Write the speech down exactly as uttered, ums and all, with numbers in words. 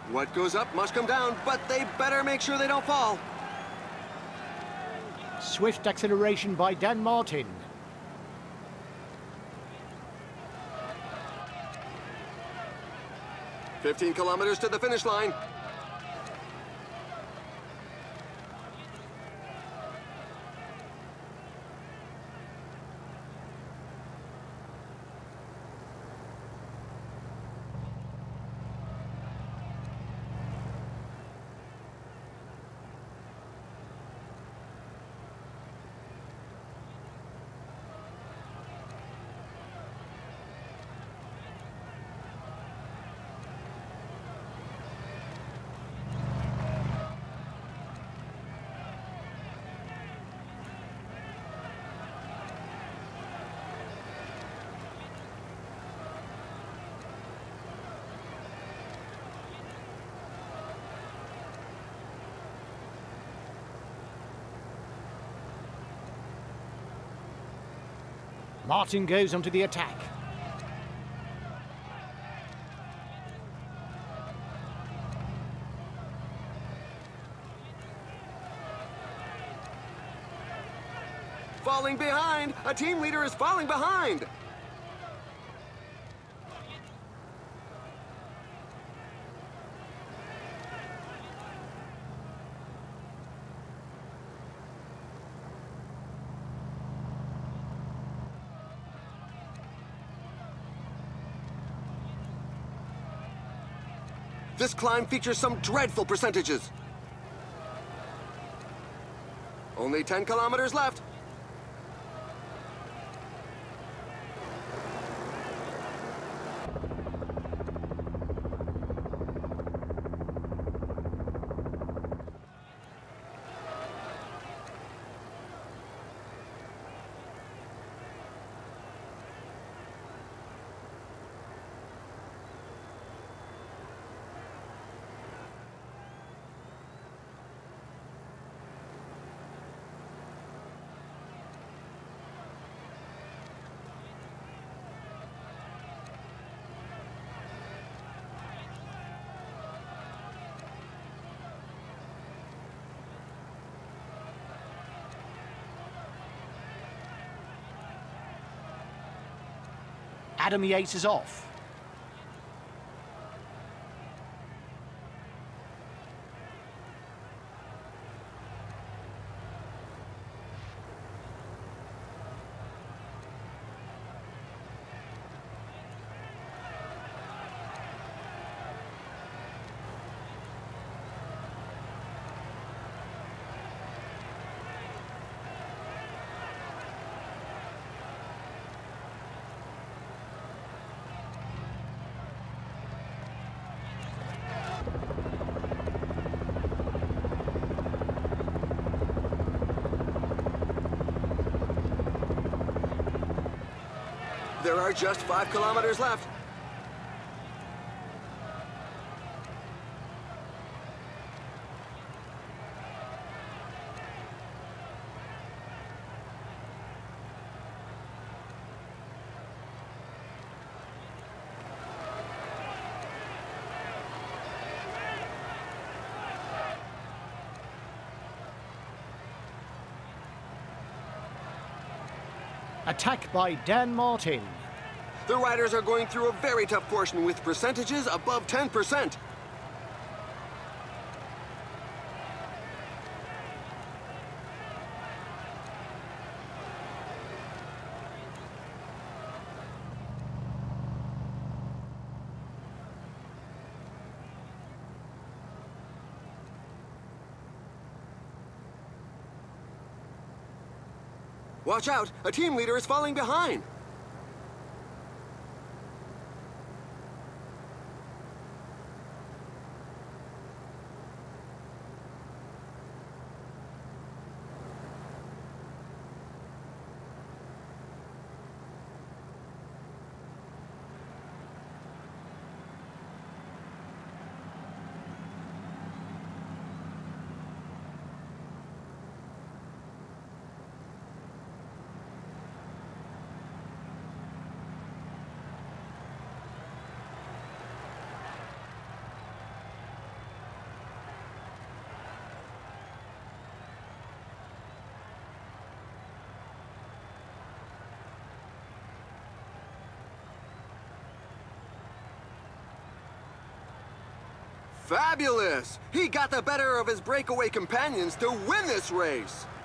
What goes up must come down, but they better make sure they don't fall. Swift acceleration by Dan Martin. fifteen kilometers to the finish line. Martin goes onto the attack. Falling behind! A team leader is falling behind! This climb features some dreadful percentages. Only ten kilometers left. Adam Yates is off. There are just five kilometers left. Attack by Dan Martin. The riders are going through a very tough portion with percentages above ten percent. Watch out! A team leader is falling behind! Fabulous! He got the better of his breakaway companions to win this race.